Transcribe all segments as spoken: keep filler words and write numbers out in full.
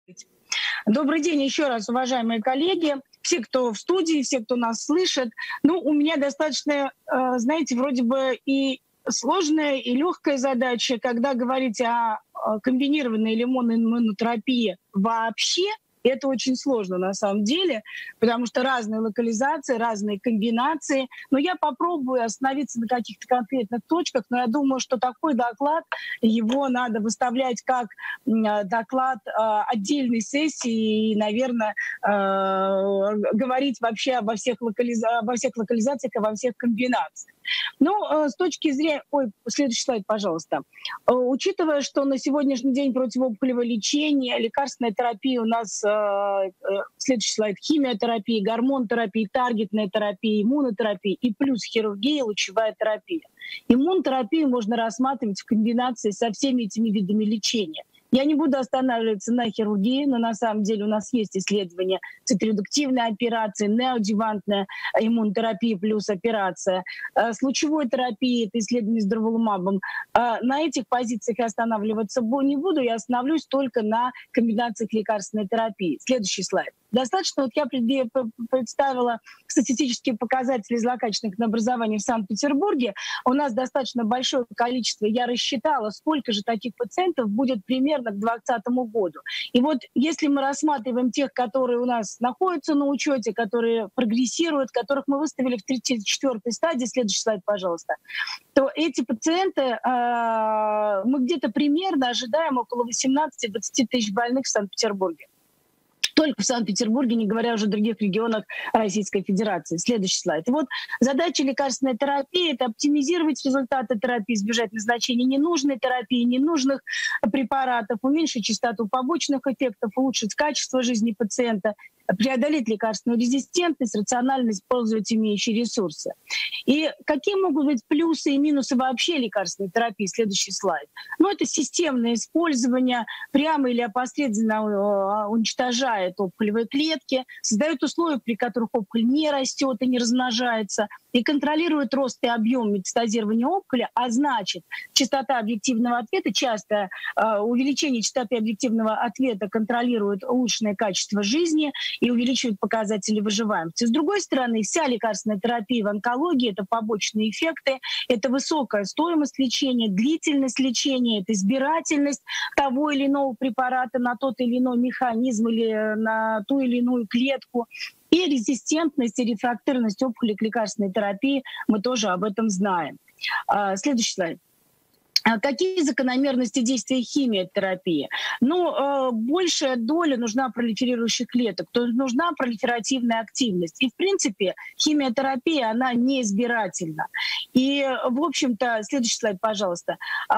Добрый день еще раз, уважаемые коллеги, все, кто в студии, все, кто нас слышит. Ну, у меня достаточно, знаете, вроде бы и сложная, и легкая задача, когда говорить о комбинированной лимонной иммунотерапии вообще. Это очень сложно на самом деле, потому что разные локализации, разные комбинации. Но я попробую остановиться на каких-то конкретных точках, но я думаю, что такой доклад, его надо выставлять как доклад отдельной сессии и, наверное, говорить вообще обо всех, локализа... обо всех локализациях, обо всех комбинациях. Ну, с точки зрения... Ой, следующий слайд, пожалуйста. Учитывая, что на сегодняшний день противоопухолевое лечение, лекарственная терапия у нас... Следующий слайд. Химиотерапия, гормон-терапия, таргетная терапия, иммунотерапия и плюс хирургия, лучевая терапия. Иммунотерапию можно рассматривать в комбинации со всеми этими видами лечения. Я не буду останавливаться на хирургии, но на самом деле у нас есть исследования циторедуктивной операции, неоадъювантная иммунотерапия плюс операция. С лучевой терапией, это исследование с durvalumab. На этих позициях я останавливаться не буду, я остановлюсь только на комбинациях лекарственной терапии. Следующий слайд. Достаточно, вот я представила статистические показатели злокачественных образований в Санкт-Петербурге. У нас достаточно большое количество, я рассчитала, сколько же таких пациентов будет примерно к две тысячи двадцатому году. И вот если мы рассматриваем тех, которые у нас находятся на учете, которые прогрессируют, которых мы выставили в тридцать четвёртой стадии, следующий слайд, пожалуйста, то эти пациенты, э, мы где-то примерно ожидаем около восемнадцати-двадцати тысяч больных в Санкт-Петербурге. Только в Санкт-Петербурге, не говоря уже о других регионах Российской Федерации. Следующий слайд. И вот задача лекарственной терапии — это оптимизировать результаты терапии, избежать назначения ненужной терапии, ненужных препаратов, уменьшить частоту побочных эффектов, улучшить качество жизни пациента, преодолеть лекарственную резистентность, рационально использовать имеющие ресурсы. И какие могут быть плюсы и минусы вообще лекарственной терапии? Следующий слайд. Ну, это системное использование, прямо или опосредованно уничтожает опухолевые клетки, создает условия, при которых опухоль не растет и не размножается, и контролирует рост и объем метастазирования опухоли, а значит, частота объективного ответа, часто э, увеличение частоты объективного ответа контролирует улучшенное качество жизни и увеличивает показатели выживаемости. С другой стороны, вся лекарственная терапия в онкологии — это побочные эффекты, это высокая стоимость лечения, длительность лечения, это избирательность того или иного препарата на тот или иной механизм или на ту или иную клетку. И резистентность и рефрактерность опухоли к лекарственной терапии, мы тоже об этом знаем. Следующий слайд. Какие закономерности действия химиотерапии? Ну, большая доля нужна пролиферирующих клеток, то есть нужна пролиферативная активность. И, в принципе, химиотерапия, она неизбирательна. И, в общем-то, следующий слайд, пожалуйста.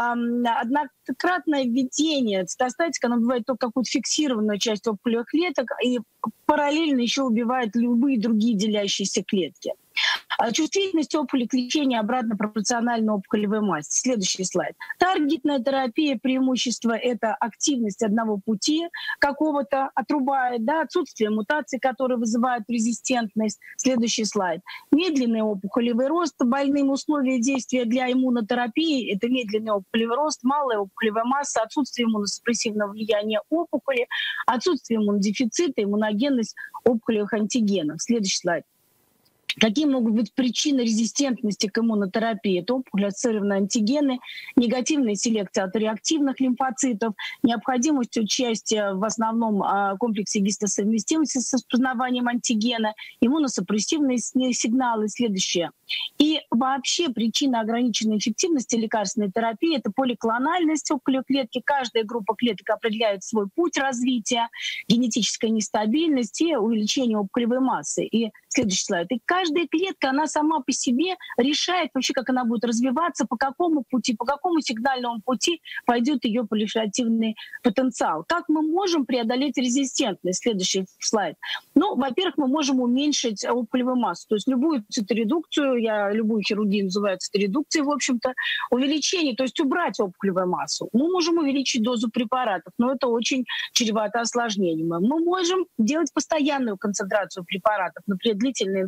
Однократное введение цитостатика, оно бывает только какую-то фиксированную часть опухолевых клеток и параллельно еще убивает любые другие делящиеся клетки. Чувствительность опухоли к лечению обратно пропорциональна опухолевой массе. Следующий слайд. Таргетная терапия, преимущество — это активность одного пути какого-то отрубает, да, отсутствие мутаций, которые вызывают резистентность. Следующий слайд. Медленный опухолевый рост. Больным условия действия для иммунотерапии — это медленный опухолевый рост, малая опухолевая масса, отсутствие иммуносупрессивного влияния опухоли, отсутствие иммунодефицита, иммуногенность опухолевых антигенов. Следующий слайд. Какие могут быть причины резистентности к иммунотерапии? Это опухоль, ассоциированные антигены, негативная селекция атореактивных лимфоцитов, необходимость участия в основном комплексе гистосовместимости с распознаванием антигена, иммуносупрессивные сигналы. Следующее. И вообще причина ограниченной эффективности лекарственной терапии — это поликлональность опухолевой клетки. Каждая группа клеток определяет свой путь развития, генетическая нестабильность и увеличение опухолевой массы. И следующий слайд. И каждая клетка, она сама по себе решает вообще, как она будет развиваться, по какому пути, по какому сигнальному пути пойдет ее пролиферативный потенциал. Как мы можем преодолеть резистентность? Следующий слайд. Ну, во-первых, мы можем уменьшить опухолевую массу. То есть любую циторедукцию, я любую хирургию называю циторедукцией, в общем-то, увеличение, то есть убрать опухолевую массу. Мы можем увеличить дозу препаратов, но это очень чревато осложнением. Мы можем делать постоянную концентрацию препаратов, например, длительные инфузии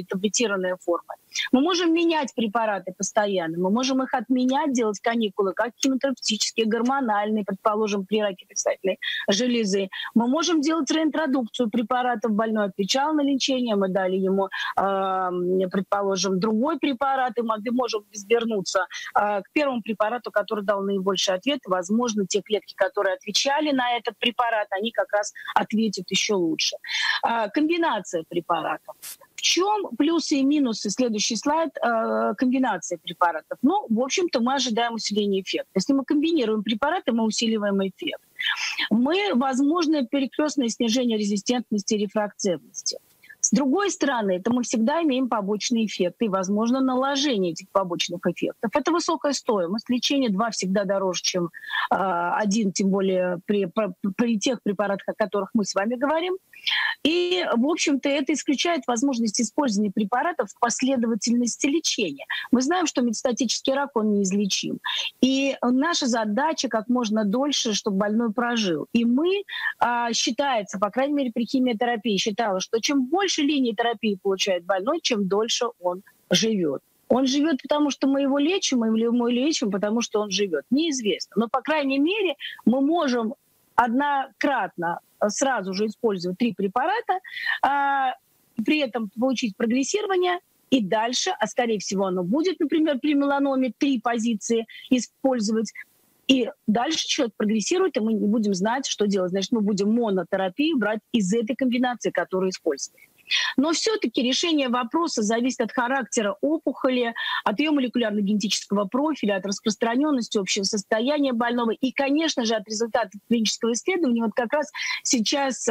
таблетированные формы. Мы можем менять препараты постоянно, мы можем их отменять, делать каникулы, как химиотерапевтические, гормональные, предположим, при раке предстательной железы. Мы можем делать реинтродукцию препаратов. Больной отвечал на лечение, мы дали ему, э, предположим, другой препарат, и мы можем вернуться э, к первому препарату, который дал наибольший ответ. Возможно, те клетки, которые отвечали на этот препарат, они как раз ответят еще лучше. Э, комбинация препаратов. В чем плюсы и минусы? Следующий слайд. Э, комбинация препаратов. Ну, в общем-то, мы ожидаем усиления эффекта. Если мы комбинируем препараты, мы усиливаем эффект. Мы, возможно, перекрестное снижение резистентности и рефракциевности. С другой стороны, это мы всегда имеем побочные эффекты и, возможно, наложение этих побочных эффектов. Это высокая стоимость. Лечение два всегда дороже, чем э, один, тем более при, при тех препаратах, о которых мы с вами говорим. И, в общем-то, это исключает возможность использования препаратов в последовательности лечения. Мы знаем, что метастатический рак, он неизлечим. И наша задача как можно дольше, чтобы больной прожил. И мы, э, считается, по крайней мере, при химиотерапии считалось, что чем больше линий терапии получает больной, чем дольше он живет. Он живет, потому что мы его лечим, или мы лечим, потому что он живет. Неизвестно. Но, по крайней мере, мы можем однократно сразу же использовать три препарата, а, при этом получить прогрессирование, и дальше, а скорее всего оно будет, например, при меланоме три позиции использовать, и дальше человек прогрессирует, и мы не будем знать, что делать. Значит, мы будем монотерапию брать из этой комбинации, которую используем. Но все-таки решение вопроса зависит от характера опухоли, от ее молекулярно-генетического профиля, от распространенности общего состояния больного и, конечно же, от результатов клинического исследования. Вот как раз сейчас э,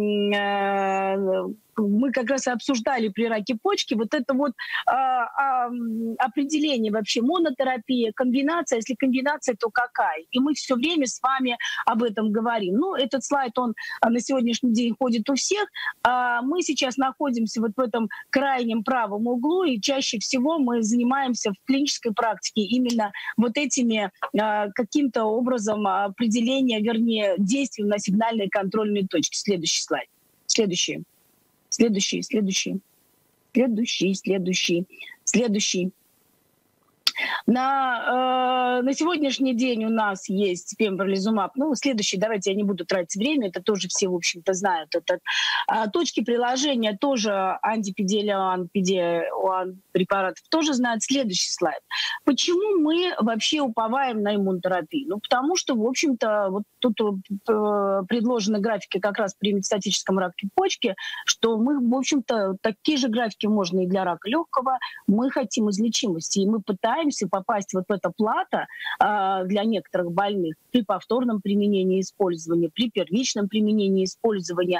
э, мы как раз обсуждали при раке почки вот это вот э, э, определение вообще монотерапия, комбинация. Если комбинация, то какая? И мы все время с вами об этом говорим. Ну, этот слайд, он на сегодняшний день ходит у всех. Э, мы сейчас находимся вот в этом крайнем правом углу, и чаще всего мы занимаемся в клинической практике именно вот этими э, каким-то образом определения, вернее, действием на сигнальные контрольные точки. Следующий слайд. Следующий. Следующий, следующий. Следующий, следующий, следующий. На, э, на сегодняшний день у нас есть пембролизумаб. Ну, следующий, давайте я не буду тратить время, это тоже все, в общем-то, знают. Это, э, точки приложения тоже антипи-ди-эл-уан, пи-ди-эл-уан препаратов тоже знают. Следующий слайд. Почему мы вообще уповаем на иммунотерапию? Ну, потому что, в общем-то, вот тут э, предложены графики как раз при метастатическом раке почки, что мы, в общем-то, такие же графики можно и для рака легкого. Мы хотим излечимости, и мы пытаемся попасть вот в это плато э, для некоторых больных при повторном применении использования, при первичном применении использования,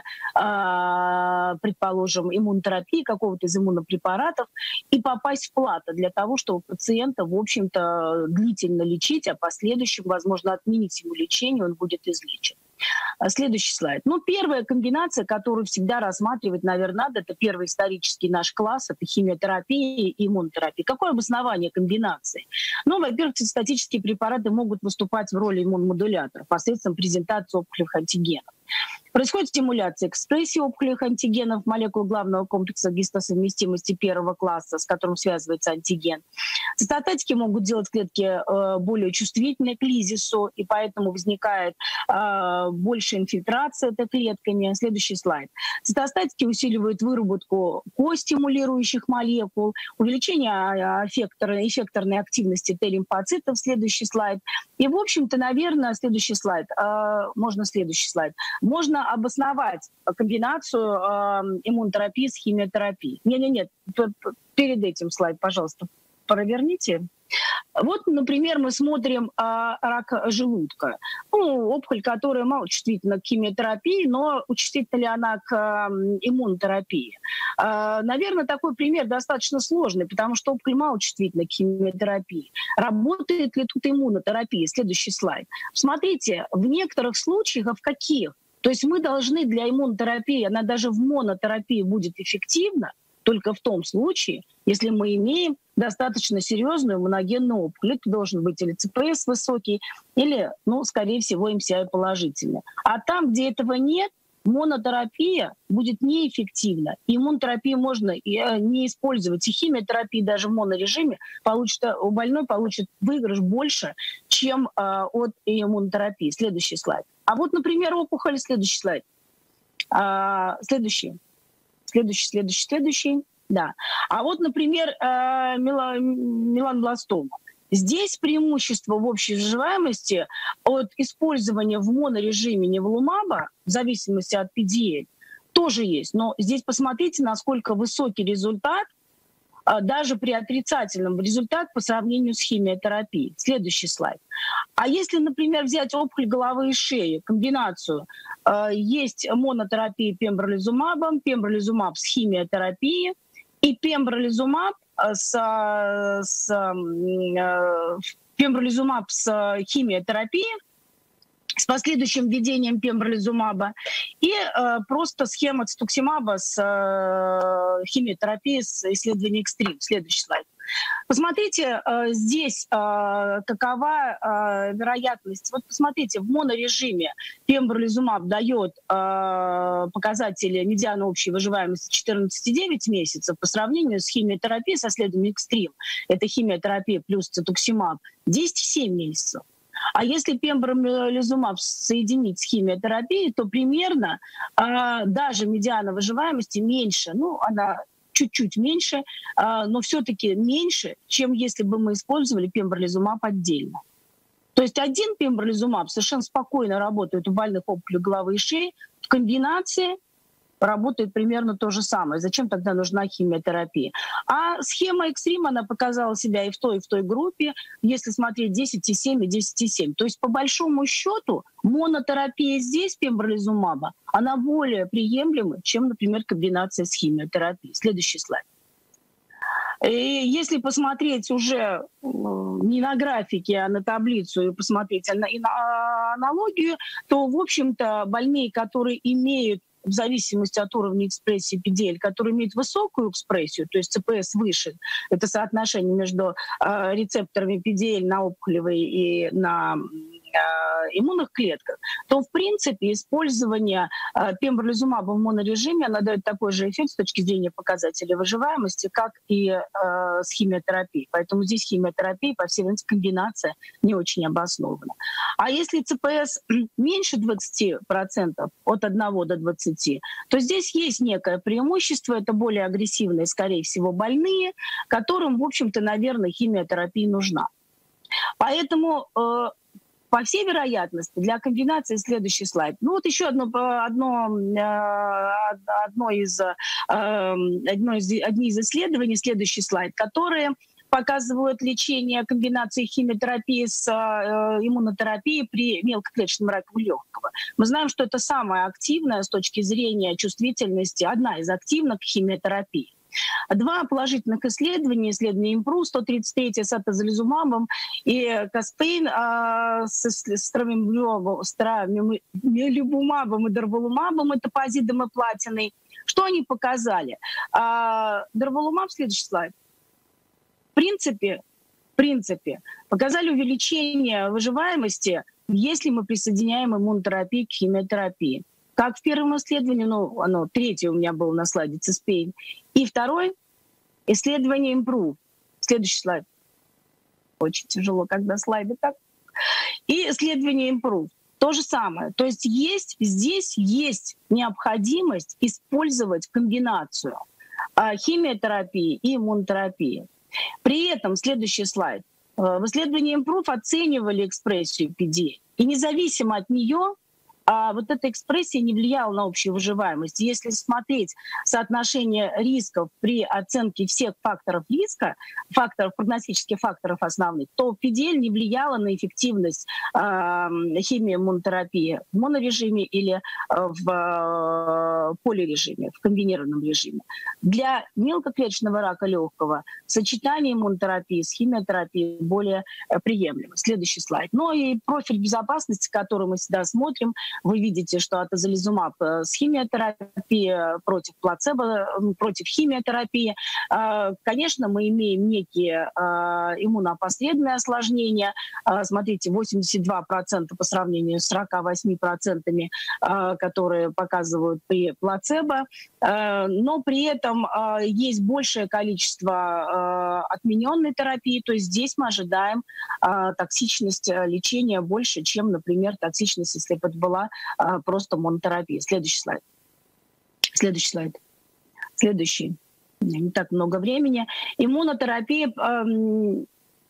э, предположим, иммунотерапии, какого-то из иммунопрепаратов, и попасть в плато для того, чтобы пациента, в общем-то, длительно лечить, а в последующем, возможно, отменить ему лечение, он будет излечен. Следующий слайд. Ну, первая комбинация, которую всегда рассматривать, наверное, надо, это первый исторический наш класс, это химиотерапия и иммунотерапия. Какое обоснование комбинации? Ну, во-первых, цитостатические препараты могут выступать в роли иммуномодулятора посредством презентации опухолевых антигенов. Происходит стимуляция экспрессии опухолевых антигенов, молекул главного комплекса гистосовместимости первого класса, с которым связывается антиген. Цитостатики могут делать клетки э, более чувствительны к лизису, и поэтому возникает э, большая инфильтрация этой клетками. Следующий слайд. Цитостатики усиливают выработку костимулирующих молекул, увеличение эффекторной, эффекторной активности Т-лимфоцитов. Следующий слайд. И, в общем-то, наверное, следующий слайд. Э, можно следующий слайд. Можно обосновать комбинацию э, иммунотерапии с химиотерапией. Нет-нет-нет, перед этим слайд, пожалуйста, проверните. Вот, например, мы смотрим а, рак желудка. Ну, опухоль, которая малочувствительна к химиотерапии, но чувствительна ли она к а, иммунотерапии? А, наверное, такой пример достаточно сложный, потому что опухоль малочувствительна к химиотерапии. Работает ли тут иммунотерапия? Следующий слайд. Смотрите, в некоторых случаях, а в каких? То есть мы должны для иммунотерапии, она даже в монотерапии будет эффективна, только в том случае, если мы имеем достаточно серьезную моногенную опухоль. Это должен быть или ЦПС высокий, или, ну, скорее всего, эм си ай положительный. А там, где этого нет, монотерапия будет неэффективна. Иммунотерапию можно не использовать. И химиотерапии даже в монорежиме получит, больной получит выигрыш больше, чем а, от иммунотерапии. Следующий слайд. А вот, например, опухоль. Следующий слайд. А, следующий. Следующий, следующий, следующий. Да. А вот, например, меланобластома. Здесь преимущество в общей выживаемости от использования в монорежиме неволумаба, в зависимости от пи ди эль, тоже есть. Но здесь посмотрите, насколько высокий результат, даже при отрицательном результате по сравнению с химиотерапией. Следующий слайд. А если, например, взять опухоль головы и шеи, комбинацию, есть монотерапия пембролизумабом, пембролизумаб с химиотерапией и пембролизумаб с, с, э, пембролизумаб с химиотерапией, с последующим введением пембролизумаба, и э, просто схема цитуксимаба с э, химиотерапией с исследованием экстрим. Следующий слайд. Посмотрите, э, здесь э, какова э, вероятность. Вот посмотрите, в монорежиме пембролизумаб дает э, показатели медианы общей выживаемости четырнадцать целых девять десятых месяцев по сравнению с химиотерапией со исследованием экстрим. Это химиотерапия плюс цитуксимаб десять целых семь десятых месяцев. А если пембролизумаб соединить с химиотерапией, то примерно а, даже медиана выживаемости меньше, ну, она чуть-чуть меньше, а, но все-таки меньше, чем если бы мы использовали пембролизумаб отдельно. То есть один пембролизумаб совершенно спокойно работает у больных опухолей головы и шеи, в комбинации работает примерно то же самое. Зачем тогда нужна химиотерапия? А схема экстрим, она показала себя и в той, и в той группе, если смотреть десять целых семь и десять целых семь. То есть по большому счету монотерапия здесь пембролизумаба, она более приемлема, чем, например, комбинация с химиотерапией. Следующий слайд. И если посмотреть уже не на графике, а на таблицу и посмотреть на аналогию, то, в общем-то, больные, которые имеют в зависимости от уровня экспрессии пи ди эль, которые имеют высокую экспрессию, то есть цэ пэ эс выше, это соотношение между э, рецепторами пи ди эль на опухолевой и на э, иммунных клетках, то, в принципе, использование э, пембролизумаба в монорежиме, она дает такой же эффект с точки зрения показателей выживаемости, как и э, с химиотерапией. Поэтому здесь химиотерапия, по всей видимости, комбинация не очень обоснована. А если цэ пэ эс меньше двадцати процентов, от одного до двадцати, то здесь есть некое преимущество, это более агрессивные, скорее всего, больные, которым, в общем-то, наверное, химиотерапия нужна. Поэтому, э, по всей вероятности, для комбинации следующий слайд. Ну вот еще одно, одно, э, одно, из, э, одно из, одни из исследований, следующий слайд, которые показывают лечение комбинации химиотерапии с э, иммунотерапией при мелкоклеточном раке легкого. Мы знаем, что это самая активная с точки зрения чувствительности, одна из активных химиотерапий. Два положительных исследования, исследование импрув, сто тридцать три с атозолизумабом и Каспейн э, с страмилюбумабом и дарволумабом, это топазидом и платиной. Что они показали? Э, дарволумаб, следующий слайд. В принципе, в принципе, показали увеличение выживаемости, если мы присоединяем иммунотерапию к химиотерапии. Как в первом исследовании, ну, оно третье у меня было на слайде, Цеспейн. И второе — исследование импрув. Следующий слайд. Очень тяжело, когда слайды так. И исследование импрув. То же самое. То есть есть, здесь есть необходимость использовать комбинацию химиотерапии и иммунотерапии. При этом, следующий слайд, в исследовании импрув оценивали экспрессию пи ди эль, и независимо от нее а вот эта экспрессия не влияла на общую выживаемость. Если смотреть соотношение рисков при оценке всех факторов риска, факторов, прогностических факторов основных, то пи ди эль не влияла на эффективность э, химии иммунотерапии в монорежиме или в э, полирежиме, в комбинированном режиме. Для мелкоклеточного рака легкого сочетание иммунотерапии с химиотерапией более э, приемлемо. Следующий слайд. Ну и профиль безопасности, который мы всегда смотрим, Вы видите, что атозолизумаб с химиотерапией против плацебо, против химиотерапии. Конечно, мы имеем некие иммуноопосредованные осложнения. Смотрите, восемьдесят два процента по сравнению с сорок восемь процентами, которые показывают при плацебо. Но при этом есть большее количество отмененной терапии, то есть здесь мы ожидаем токсичность лечения больше, чем, например, токсичность, если бы это была просто монотерапия. Следующий слайд. Следующий слайд. Следующий. Не так много времени. Иммунотерапия... Эм...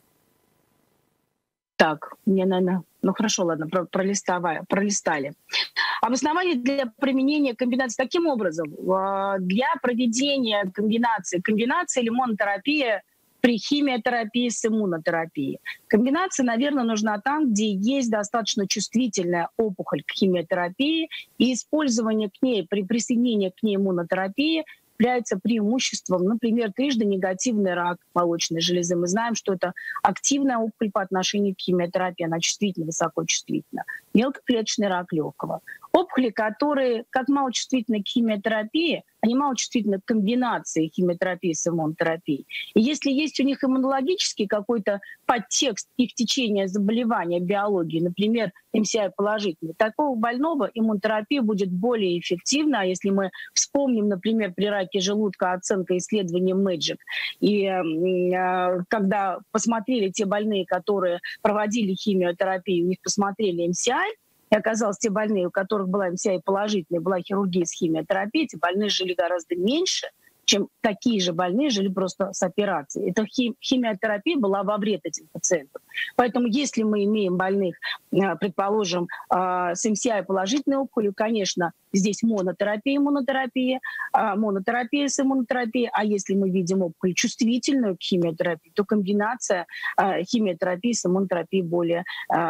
Так, мне, наверное... Ну хорошо, ладно, пролистали. Обоснование для применения комбинации таким образом. Для проведения комбинации, комбинации или монотерапия при химиотерапии с иммунотерапией. Комбинация, наверное, нужна там, где есть достаточно чувствительная опухоль к химиотерапии, и использование к ней, при присоединении к ней иммунотерапии является преимуществом. Например, трижды негативный рак молочной железы. Мы знаем, что это активная опухоль по отношению к химиотерапии, она чувствительна, высокочувствительна. Мелкоклеточный рак легкого. Опухоли, которые как малочувствительны к химиотерапии, они малочувствительны к комбинации химиотерапии с иммунотерапией. И если есть у них иммунологический какой-то подтекст их течения заболевания, биологии, например, эм си ай положительный, такого больного иммунотерапия будет более эффективна. А если мы вспомним, например, при раке желудка оценка исследования мэджик, и э, когда посмотрели те больные, которые проводили химиотерапию, у них посмотрели эм си ай, и оказалось, те больные, у которых была эм си ай положительная, была хирургия с химиотерапией, эти больные жили гораздо меньше, чем такие же больные жили просто с операцией. Эта химиотерапия была во вред этим пациентам. Поэтому если мы имеем больных, предположим, с эм си ай положительной опухолью, конечно, здесь монотерапия, иммунотерапия, монотерапия с иммунотерапией. А если мы видим опухоль чувствительную к химиотерапии, то комбинация химиотерапии с иммунотерапией более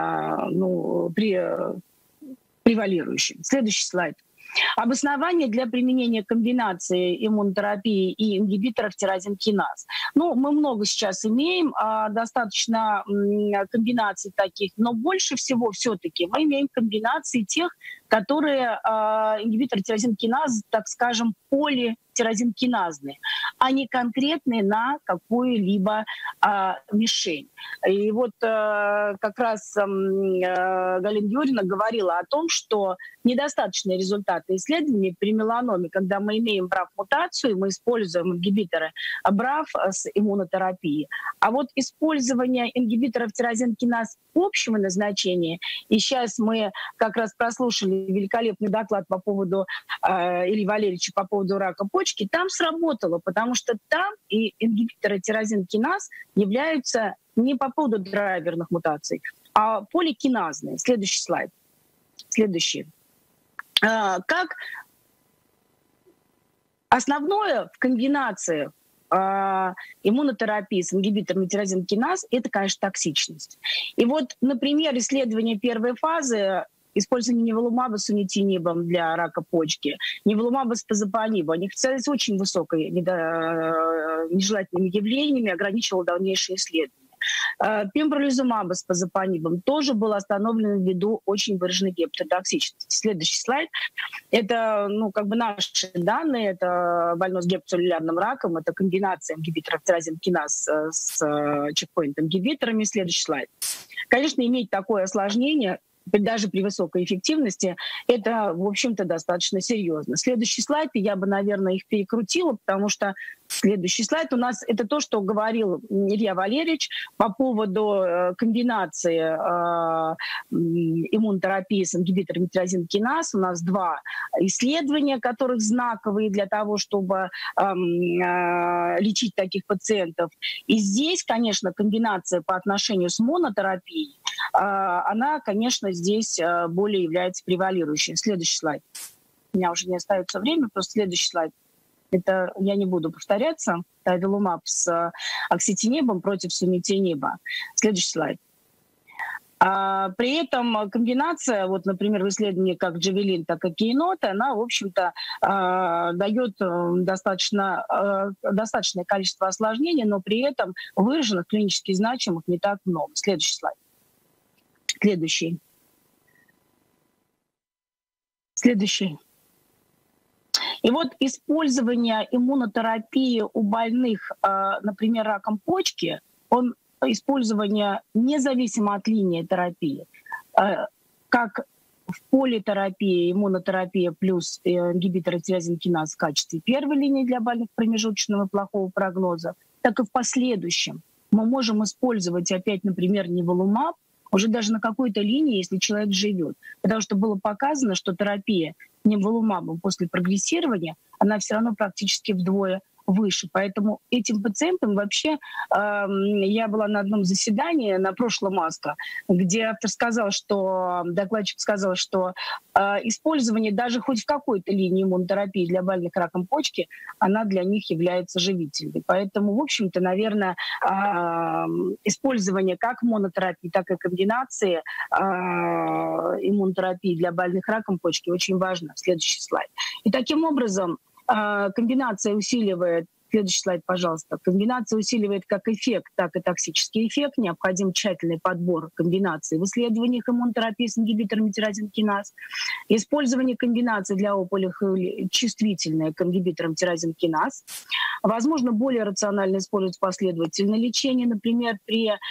ну, при, превалирующая. Следующий слайд. Обоснование для применения комбинации иммунотерапии и ингибиторов тирозин-киназ. Ну, мы много сейчас имеем, а, достаточно м, комбинаций таких, но больше всего все-таки мы имеем комбинации тех, которые а, ингибиторы тирозин-киназ, так скажем, политирозинкиназные, а не конкретные на какую-либо а, мишень. И вот а, как раз а, Галина Юрьевна говорила о том, что недостаточные результаты исследований при меланоме, когда мы имеем брав-мутацию, мы используем ингибиторы брав с иммунотерапией. А вот использование ингибиторов тирозин-киназ общего назначения, и сейчас мы как раз прослушали великолепный доклад по поводу э, Ильи Валерьевича по поводу рака почки, там сработало, потому что там и ингибиторы тирозин-киназ являются не по поводу драйверных мутаций, а поликиназные. Следующий слайд. Следующий. Э, как основное в комбинации иммунотерапии с ингибиторами тирозин-киназ — это, конечно, токсичность. И вот, например, исследование первой фазы использование неволумаба с унитинибом для рака почки, неволумаба с пазопанибом, они оказались очень высокой недо... нежелательными явлениями, ограничивало дальнейшие исследования. Пембролизумаба с пазопанибом тоже был остановлен ввиду очень выраженной гепатотоксичности. Следующий слайд. Это ну, как бы наши данные. Это больной с гепатоцеллюлярным раком. Это комбинация ингибиторов тирозин-киназ с чекпоинт-ингибиторами. Следующий слайд. Конечно, иметь такое осложнение даже при высокой эффективности, это, в общем-то, достаточно серьезно. Следующий слайд, я бы, наверное, их перекрутила, потому что следующий слайд у нас это то, что говорил Илья Валерьевич по поводу комбинации э, иммунотерапии с ингибиторами тирозин-киназ. У нас два исследования, которых знаковые для того, чтобы э, э, лечить таких пациентов. И здесь, конечно, комбинация по отношению с монотерапией, э, она, конечно, здесь более является превалирующей. Следующий слайд. У меня уже не остается времени, просто следующий слайд. Это я не буду повторяться. Это авилумаб с окситинибом против сунитиниба. Следующий слайд. А, при этом комбинация, вот, например, в исследовании как Джавелин, так и Кейнота, она, в общем-то, а, дает достаточно, а, достаточное количество осложнений, но при этом выраженных клинически значимых не так много. Следующий слайд. Следующий. Следующий. И вот использование иммунотерапии у больных, например, раком почки, он использование независимо от линии терапии, как в политерапии, иммунотерапия плюс ингибитор тирозинкиназ в качестве первой линии для больных промежуточного плохого прогноза, так и в последующем мы можем использовать опять, например, ниволумаб уже даже на какой-то линии, если человек живет. Потому что было показано, что терапия ниволумабом после прогрессирования, она все равно практически вдвое выше. Поэтому этим пациентам вообще... Э, я была на одном заседании на прошлом АСКО, где автор сказал, что... Докладчик сказал, что э, использование даже хоть в какой-то линии иммунотерапии для больных раком почки, она для них является живительной. Поэтому, в общем-то, наверное, э, использование как монотерапии, так и комбинации э, иммунотерапии для больных раком почки очень важно. Следующий слайд. И таким образом комбинация усиливает, следующий слайд, пожалуйста, комбинация усиливает как эффект, так и токсический эффект. Необходим тщательный подбор комбинаций в исследованиях иммунотерапии с ингибиторами тирозинкиназ. Использование комбинаций для опухолей чувствительное к ингибиторам тирозинкиназ. Возможно, более рационально использовать последовательное лечение, например, при э,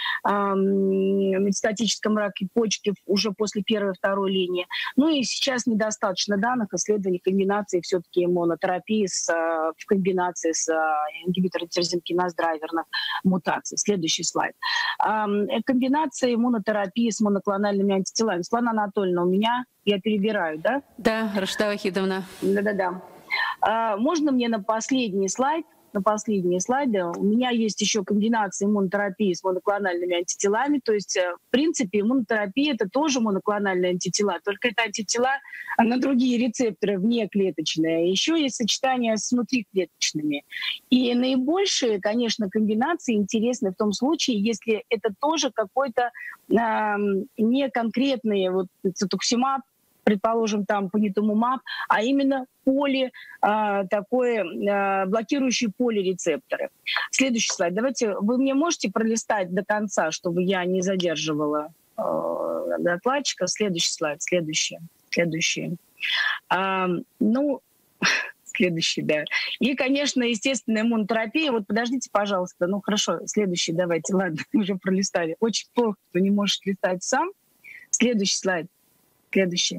метастатическом раке почки уже после первой и второй линии. Ну и сейчас недостаточно данных исследований комбинации все-таки иммунотерапии с, в комбинации с ингибитором тирозинкиназ драйверных мутаций. Следующий слайд. Э, комбинация иммунотерапии с моноклональными антителами. Светлана Анатольевна, у меня, я перебираю, да? Да, Рашида Вахидовна. Да-да-да. Э, можно мне на последний слайд? На последние слайды. У меня есть еще комбинация иммунотерапии с моноклональными антителами. То есть, в принципе, иммунотерапия — это тоже моноклональные антитела, только это антитела на другие рецепторы внеклеточные. Еще есть сочетание с внутриклеточными. И наибольшие, конечно, комбинации интересны в том случае, если это тоже какой-то э, не конкретный вот, цитоксимаб, предположим, там панитумумаб, а именно поли, э, такое, э, блокирующие полирецепторы. Следующий слайд. Давайте, вы мне можете пролистать до конца, чтобы я не задерживала э, докладчика. Следующий слайд, следующий, следующий. А, ну, следующий, да. И, конечно, естественная иммунотерапия. Вот подождите, пожалуйста. Ну, хорошо, следующий давайте. Ладно, уже пролистали. Очень плохо, кто не может листать сам. Следующий слайд. Следующий.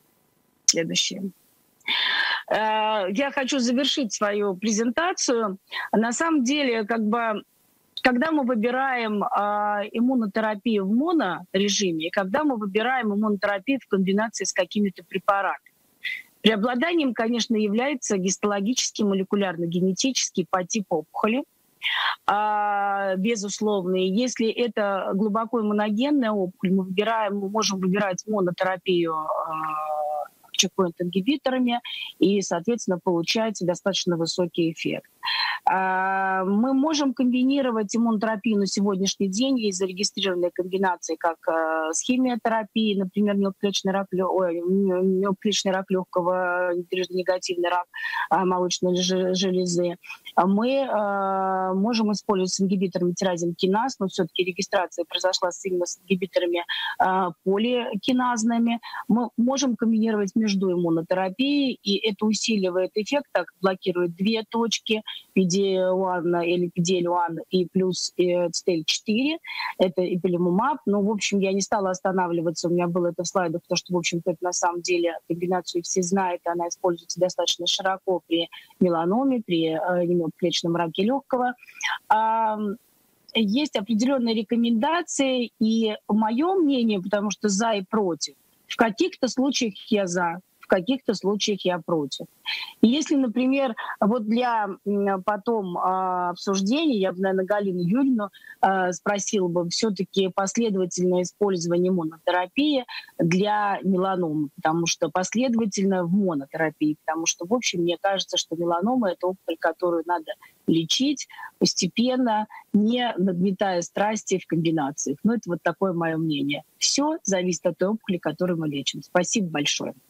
Следующий. Я хочу завершить свою презентацию. На самом деле, как бы, когда мы выбираем иммунотерапию в монорежиме, когда мы выбираем иммунотерапию в комбинации с какими-то препаратами, преобладанием, конечно, является гистологический, молекулярно-генетический по типу опухоли. Безусловно, если это глубоко иммуногенная опухоль, мы выбираем, мы можем выбирать монотерапию чекпоинт-ингибиторами и, соответственно, получать достаточно высокий эффект. Мы можем комбинировать иммунотерапию на сегодняшний день. Есть зарегистрированные комбинации, как с химиотерапией, например, мелкоклеточный рак, ой, мелкоклеточный рак легкого, негативный рак молочной железы. Мы можем использовать с ингибиторами тирозинкиназ, но все-таки регистрация произошла именно с ингибиторами поликиназными. Мы можем комбинировать между иммунотерапией, и это усиливает эффект, так блокирует две точки, пи ди эл один или пи ди эл один и плюс си ди эл четыре, это ипилимумаб. Но, в общем, я не стала останавливаться, у меня было это в слайдах, потому что, в общем-то, это на самом деле комбинацию все знают, она используется достаточно широко при меланоме, при мелкоклеточном раке легкого. Есть определенные рекомендации, и мое мнение, потому что за и против, в каких-то случаях я за, в каких-то случаях я против. И если, например, вот для потом э, обсуждения, я бы, наверное, Галину Юрьевну э, спросила бы все-таки последовательное использование монотерапии для меланомы, потому что последовательно в монотерапии, потому что, в общем, мне кажется, что меланома — это опухоль, которую надо лечить постепенно, не нагнетая страсти в комбинациях. Ну, это вот такое мое мнение. Все зависит от той опухоли, которую мы лечим. Спасибо большое.